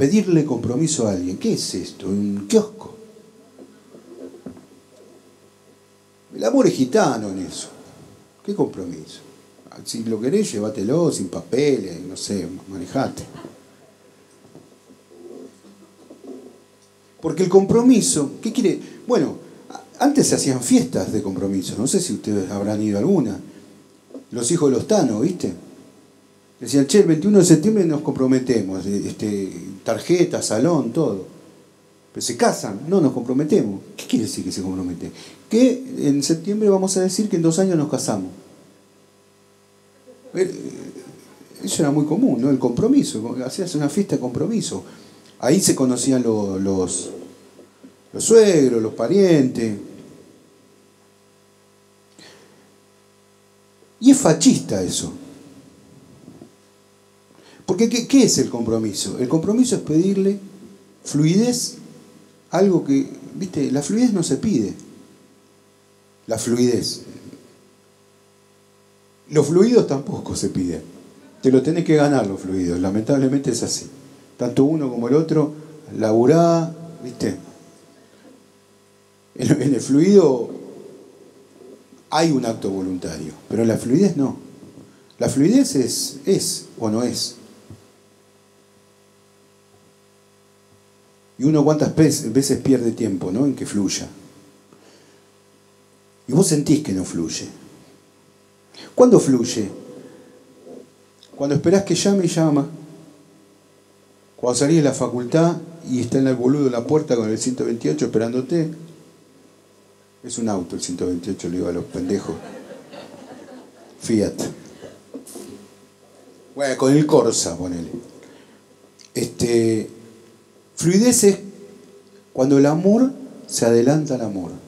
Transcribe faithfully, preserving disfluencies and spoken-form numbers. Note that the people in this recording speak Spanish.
pedirle compromiso a alguien. ¿Qué es esto? ¿Un kiosco? El amor es gitano en eso. ¿Qué compromiso? Si lo querés, llévatelo sin papeles, no sé, manejate. Porque el compromiso, ¿qué quiere? Bueno, antes se hacían fiestas de compromiso, no sé si ustedes habrán ido a alguna. Los hijos de los Tano, ¿viste? Decían, che, el veintiuno de septiembre nos comprometemos, este, tarjeta, salón, todo. Pero se casan, no nos comprometemos. ¿Qué quiere decir que se compromete? Que en septiembre vamos a decir que en dos años nos casamos. Eso era muy común, ¿no? El compromiso, hacías una fiesta de compromiso. Ahí se conocían los, los, los suegros, los parientes. Y es fascista eso. Porque ¿qué, qué es el compromiso? El compromiso es pedirle fluidez, algo que, viste, la fluidez no se pide. La fluidez. Los fluidos tampoco se piden. Te lo tenés que ganar los fluidos, lamentablemente es así. Tanto uno como el otro, laburá, viste. En, en el fluido hay un acto voluntario, pero en la fluidez no. La fluidez es, es o no es. Y uno cuántas veces pierde tiempo, ¿no? En que fluya. Y vos sentís que no fluye. ¿Cuándo fluye? Cuando esperás que llame y llama. Cuando salís de la facultad y está en el boludo en la puerta con el ciento veintiocho esperándote. Es un auto el ciento veintiocho, le digo a los pendejos. Fiat. Bueno, con el Corsa, ponele. Este, fluidez es cuando el amor se adelanta al amor.